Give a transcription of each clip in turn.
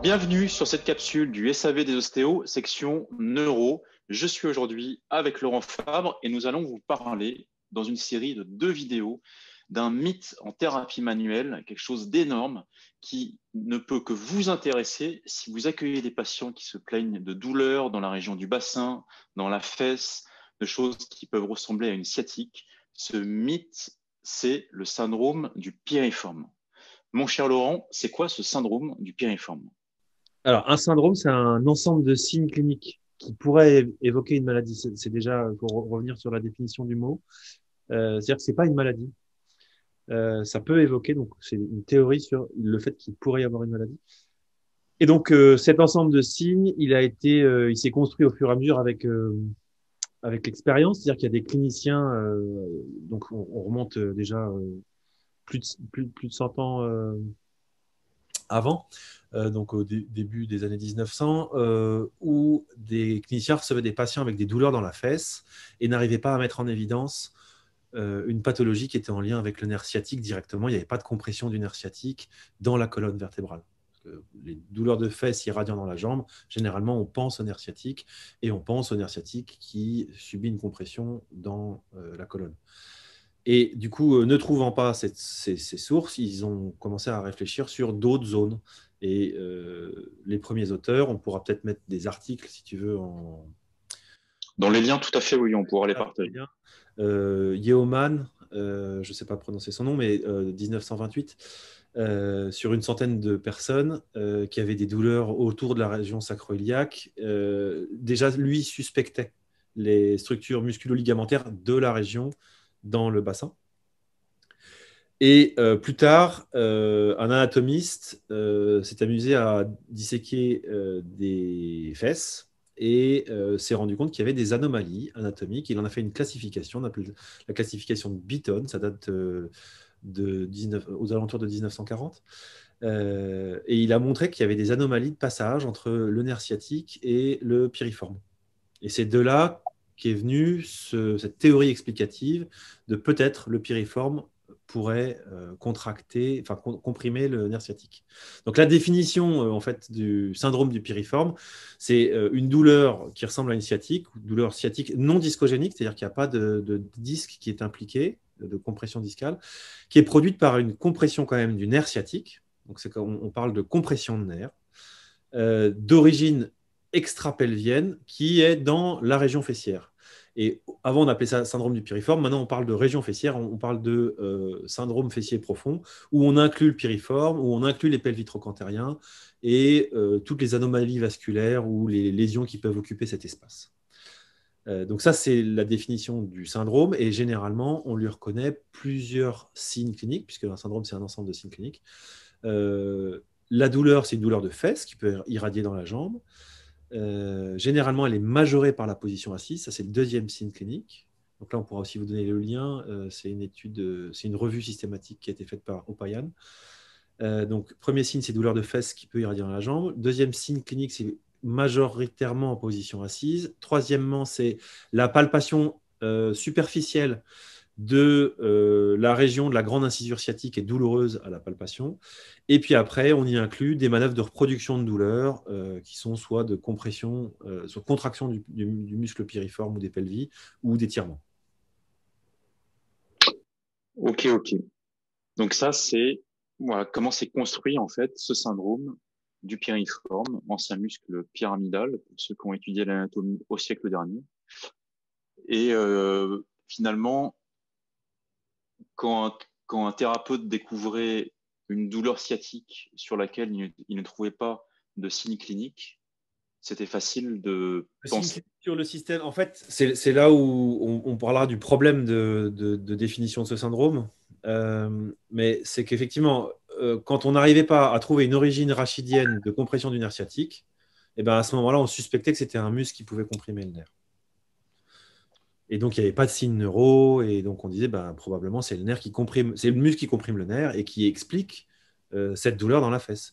Bienvenue sur cette capsule du SAV des ostéos, section neuro. Je suis aujourd'hui avec Laurent Fabre et nous allons vous parler dans une série de 2 vidéos d'un mythe en thérapie manuelle, quelque chose d'énorme qui ne peut que vous intéresser si vous accueillez des patients qui se plaignent de douleurs dans la région du bassin, dans la fesse, de choses qui peuvent ressembler à une sciatique. Ce mythe, c'est le syndrome du piriforme. Mon cher Laurent, c'est quoi ce syndrome du piriforme? Alors, un syndrome, c'est un ensemble de signes cliniques qui pourraient évoquer une maladie. C'est déjà, pour revenir sur la définition du mot, c'est-à-dire que c'est pas une maladie. Ça peut évoquer, donc c'est une théorie sur le fait qu'il pourrait y avoir une maladie. Et donc, cet ensemble de signes, il s'est construit au fur et à mesure avec l'expérience. C'est-à-dire qu'il y a des cliniciens, donc on remonte déjà plus de 100 ans avant, donc au début des années 1900, où des cliniciens recevaient des patients avec des douleurs dans la fesse et n'arrivaient pas à mettre en évidence une pathologie qui était en lien avec le nerf sciatique directement. Il n'y avait pas de compression du nerf sciatique dans la colonne vertébrale. Parce que les douleurs de fesses irradiant dans la jambe, généralement, on pense au nerf sciatique et on pense au nerf sciatique qui subit une compression dans la colonne. Et du coup, ne trouvant pas ces sources, ils ont commencé à réfléchir sur d'autres zones. Et les premiers auteurs, on pourra peut-être mettre des articles, si tu veux, Dans les liens, tout à fait, oui, on pourra les ah, très partager. bien. Yeoman, je ne sais pas prononcer son nom, mais 1928, sur une centaine de personnes qui avaient des douleurs autour de la région sacro-iliaque. Déjà, lui suspectait les structures musculo-ligamentaires de la région dans le bassin. Et plus tard, un anatomiste s'est amusé à disséquer des fesses et s'est rendu compte qu'il y avait des anomalies anatomiques. Il en a fait une classification, on appelle la classification de Beaton, ça date aux alentours de 1940. Et il a montré qu'il y avait des anomalies de passage entre le nerf sciatique et le piriforme. Et c'est de là qu'est venue cette théorie explicative de peut-être le piriforme pourrait contracter, enfin comprimer le nerf sciatique. Donc la définition en fait du syndrome du piriforme, c'est une douleur qui ressemble à une sciatique, une douleur sciatique non discogénique, c'est-à-dire qu'il n'y a pas de disque qui est impliqué, de compression discale, qui est produite par une compression quand même du nerf sciatique. Donc c'est quand on parle de compression de nerf d'origine extra-pelvienne qui est dans la région fessière. Et avant, on appelait ça syndrome du piriforme. Maintenant, on parle de région fessière, on parle de syndrome fessier profond, où on inclut le piriforme, où on inclut les pelvitrocantériens et toutes les anomalies vasculaires ou les lésions qui peuvent occuper cet espace. Donc ça, c'est la définition du syndrome. Et généralement, on lui reconnaît plusieurs signes cliniques, puisque un syndrome, c'est un ensemble de signes cliniques. La douleur, c'est une douleur de fesse qui peut irradier dans la jambe. Généralement, elle est majorée par la position assise. Ça, c'est le deuxième signe clinique. Donc là, on pourra aussi vous donner le lien. C'est une étude, c'est une revue systématique qui a été faite par Opayan. Donc, premier signe, c'est douleur de fesse qui peut irradier dans la jambe. Deuxième signe clinique, c'est majoritairement en position assise. Troisièmement, c'est la palpation superficielle de la région de la grande incisure sciatique est douloureuse à la palpation. Et puis après, on y inclut des manœuvres de reproduction de douleur qui sont soit de compression, soit contraction du muscle piriforme ou des pelvis ou d'étirement. Ok, ok. Donc ça, c'est voilà, comment s'est construit en fait ce syndrome du piriforme, ancien muscle pyramidal, pour ceux qui ont étudié l'anatomie au siècle dernier. Et finalement, quand quand un thérapeute découvrait une douleur sciatique sur laquelle il ne trouvait pas de signe clinique, c'était facile de Le signe penser. clinique sur le système, en fait, c'est là où on parlera du problème de définition de ce syndrome. Mais c'est qu'effectivement, quand on n'arrivait pas à trouver une origine rachidienne de compression du nerf sciatique, et ben à ce moment-là, on suspectait que c'était un muscle qui pouvait comprimer le nerf. Et donc, il n'y avait pas de signe neuro, et donc on disait ben, probablement c'est le nerf qui comprime, c'est le muscle qui comprime le nerf et qui explique cette douleur dans la fesse.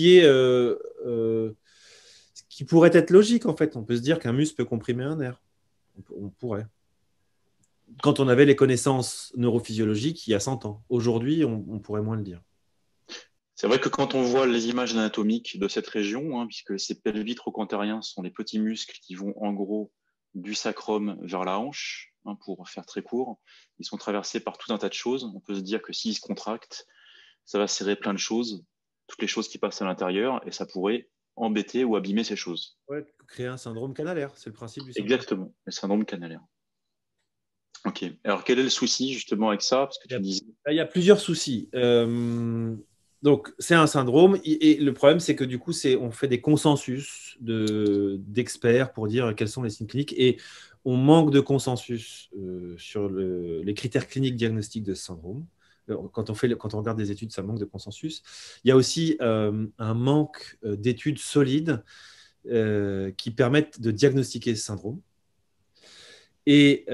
Ce qui pourrait être logique en fait. On peut se dire qu'un muscle peut comprimer un nerf. On pourrait. Quand on avait les connaissances neurophysiologiques il y a 100 ans. Aujourd'hui, on pourrait moins le dire. C'est vrai que quand on voit les images anatomiques de cette région, hein, puisque ces pelvis trochanteriens sont les petits muscles qui vont en gros du sacrum vers la hanche, hein, pour faire très court, ils sont traversés par tout un tas de choses. On peut se dire que s'ils se contractent, ça va serrer plein de choses, toutes les choses qui passent à l'intérieur, et ça pourrait embêter ou abîmer ces choses. Ouais, créer un syndrome canalaire, c'est le principe du syndrome. Exactement, le syndrome canalaire. Ok. Alors, quel est le souci justement avec ça? Parce que tu disais. Il y a plusieurs soucis. Donc, c'est un syndrome. Et le problème, c'est que du coup, on fait des consensus d'experts pour dire quels sont les signes cliniques. Et on manque de consensus sur les critères cliniques diagnostiques de ce syndrome. Quand on regarde des études, ça manque de consensus. Il y a aussi un manque d'études solides qui permettent de diagnostiquer ce syndrome. Et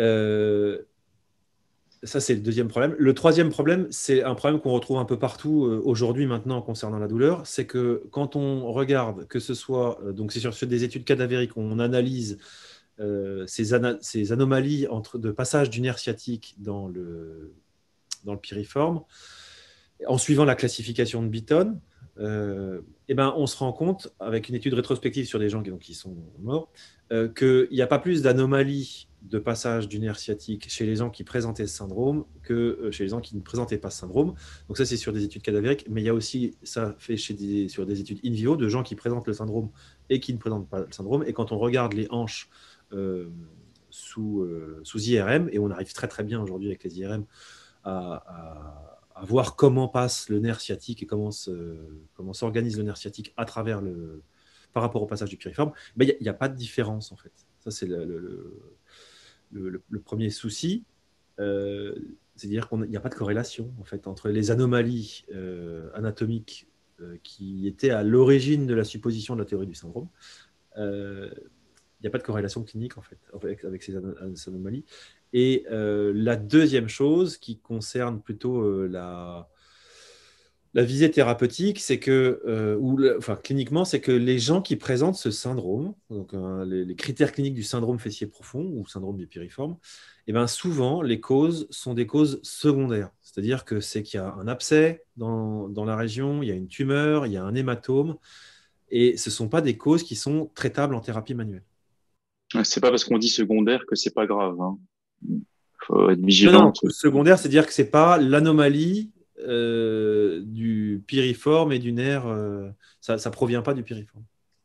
ça, c'est le deuxième problème. Le troisième problème, c'est un problème qu'on retrouve un peu partout aujourd'hui maintenant concernant la douleur, c'est que quand on regarde, que ce soit, donc c'est sur des études cadavériques, on analyse ces anomalies de passage du nerf sciatique dans le piriforme, en suivant la classification de Beaton, eh ben, on se rend compte, avec une étude rétrospective sur des gens qui sont morts, qu'il n'y a pas plus d'anomalies de passage du nerf sciatique chez les gens qui présentaient ce syndrome que chez les gens qui ne présentaient pas ce syndrome. Donc ça, c'est sur des études cadavériques, mais il y a aussi, ça fait sur des études in vivo, de gens qui présentent le syndrome et qui ne présentent pas le syndrome. Et quand on regarde les hanches sous IRM, et on arrive très très bien aujourd'hui avec les IRM à voir comment passe le nerf sciatique et comment s'organise le nerf sciatique par rapport au passage du piriforme, il n'y a pas de différence en fait. Ça, c'est le premier souci. C'est-à-dire qu'il n'y a pas de corrélation en fait, entre les anomalies anatomiques qui étaient à l'origine de la supposition de la théorie du syndrome. Il n'y a pas de corrélation clinique en fait avec ces anomalies. Et la deuxième chose qui concerne plutôt la visée thérapeutique, c'est que, cliniquement, c'est que les gens qui présentent ce syndrome, donc les critères cliniques du syndrome fessier profond ou syndrome du piriforme, eh ben, souvent, les causes sont des causes secondaires. C'est-à-dire que c'est qu'il y a un abcès dans la région, il y a une tumeur, il y a un hématome, et ce ne sont pas des causes qui sont traitables en thérapie manuelle. C'est pas parce qu'on dit secondaire que c'est pas grave, hein. Faut être Non, vigilant. non, cause secondaire, c'est-à-dire que ce n'est pas l'anomalie du piriforme et du nerf. Ça ne provient pas du piriforme.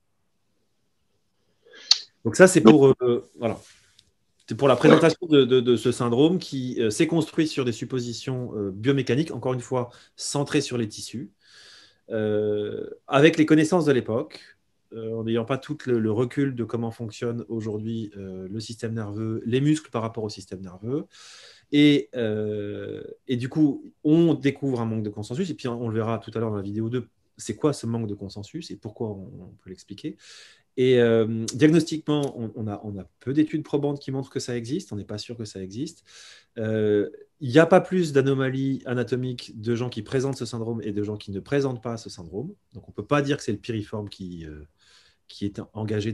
Donc ça, c'est Donc, voilà. C'est pour la ouais. présentation de ce syndrome qui s'est construit sur des suppositions biomécaniques, encore une fois, centrées sur les tissus, avec les connaissances de l'époque, en n'ayant pas tout le recul de comment fonctionne aujourd'hui le système nerveux, les muscles par rapport au système nerveux. Et du coup, on découvre un manque de consensus, et puis on le verra tout à l'heure dans la vidéo 2, c'est quoi ce manque de consensus et pourquoi on peut l'expliquer. Et diagnostiquement, on a peu d'études probantes qui montrent que ça existe, on n'est pas sûr que ça existe. Il n'y a pas plus d'anomalies anatomiques de gens qui présentent ce syndrome et de gens qui ne présentent pas ce syndrome. Donc on ne peut pas dire que c'est le piriforme qui est engagé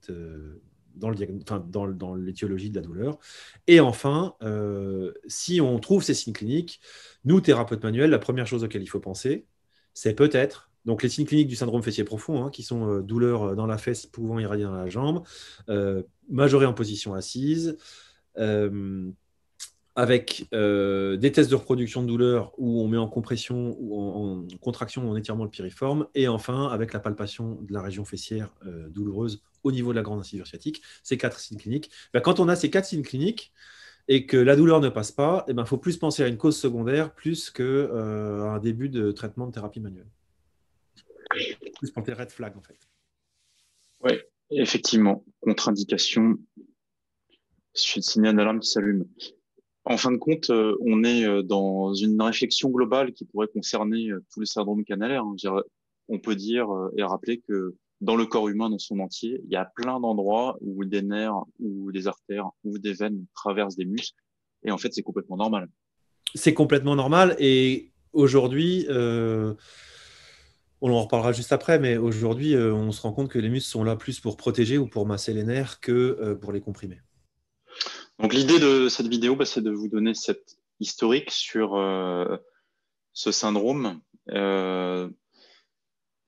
dans l'étiologie de la douleur. Et enfin, si on trouve ces signes cliniques, nous, thérapeutes manuels, la première chose auquel il faut penser, c'est peut-être donc les signes cliniques du syndrome fessier profond, hein, qui sont douleurs dans la fesse pouvant irradier dans la jambe, majorée en position assise, avec des tests de reproduction de douleur où on met en compression ou en contraction ou en étirement le piriforme, et enfin avec la palpation de la région fessière douloureuse au niveau de la grande incisure sciatique. Ces 4 signes cliniques. Ben, quand on a ces 4 signes cliniques et que la douleur ne passe pas, il faut plus penser à une cause secondaire plus qu'à un début de traitement de thérapie manuelle. Plus penser red flag en fait. Oui, effectivement, contre-indication, signal d'alarme qui s'allume. En fin de compte, on est dans une réflexion globale qui pourrait concerner tous les syndromes canalaires, hein. On peut dire et rappeler que dans le corps humain dans son entier, il y a plein d'endroits où des nerfs ou des artères ou des veines traversent des muscles. Et en fait, c'est complètement normal. C'est complètement normal. Et aujourd'hui, on en reparlera juste après, mais aujourd'hui, on se rend compte que les muscles sont là plus pour protéger ou pour masser les nerfs que pour les comprimer. Donc l'idée de cette vidéo, c'est de vous donner cette historique sur ce syndrome.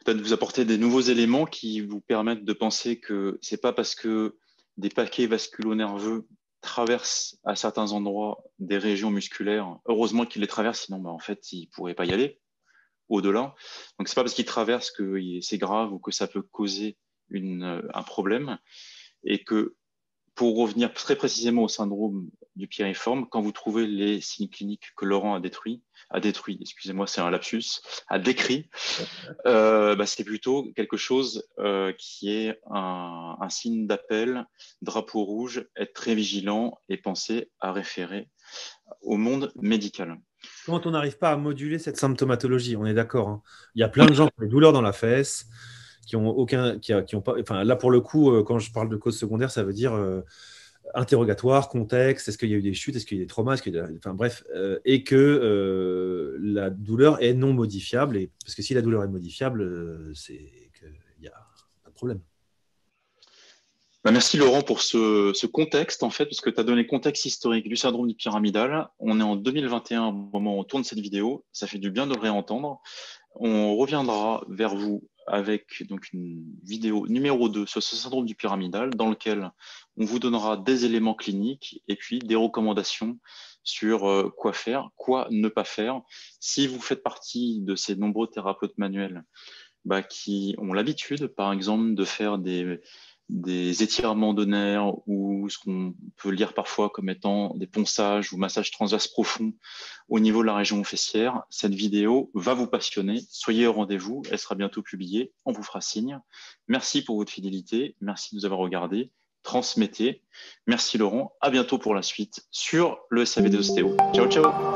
peut-être vous apporter des nouveaux éléments qui vous permettent de penser que c'est pas parce que des paquets vasculo-nerveux traversent à certains endroits des régions musculaires, heureusement qu'ils les traversent, sinon en fait ils pourraient pas y aller au-delà. Donc c'est pas parce qu'ils traversent que c'est grave ou que ça peut causer un problème, et que pour revenir très précisément au syndrome du piriforme, quand vous trouvez les signes cliniques que Laurent a détruit, excusez-moi, c'est un lapsus, a décrit, c'est plutôt quelque chose qui est un signe d'appel, drapeau rouge, être très vigilant et penser à référer au monde médical. Quand on n'arrive pas à moduler cette symptomatologie, on est d'accord, hein. Il y a plein de gens qui ont des douleurs dans la fesse, qui ont aucun, qui ont pas. Enfin, là pour le coup, quand je parle de cause secondaire, ça veut dire interrogatoire, contexte, est-ce qu'il y a eu des chutes, est-ce qu'il y a eu des traumas, enfin bref, et que la douleur est non modifiable, et parce que si la douleur est modifiable, c'est qu'il n'y a pas de problème. Merci Laurent pour ce contexte, en fait, parce que tu as donné le contexte historique du syndrome du pyramidal. On est en 2021 au moment où on tourne cette vidéo. Ça fait du bien de le réentendre. On reviendra vers vous avec donc une vidéo numéro 2 sur ce syndrome du pyramidal, dans lequel on vous donnera des éléments cliniques et puis des recommandations sur quoi faire, quoi ne pas faire. Si vous faites partie de ces nombreux thérapeutes manuels qui ont l'habitude, par exemple, de faire des étirements de nerfs ou ce qu'on peut lire parfois comme étant des ponçages ou massages transverses profonds au niveau de la région fessière, cette vidéo va vous passionner. Soyez au rendez-vous, elle sera bientôt publiée, on vous fera signe. Merci pour votre fidélité, merci de nous avoir regardés, transmettez. Merci Laurent, à bientôt pour la suite sur le SAV des ostéos. Ciao, ciao.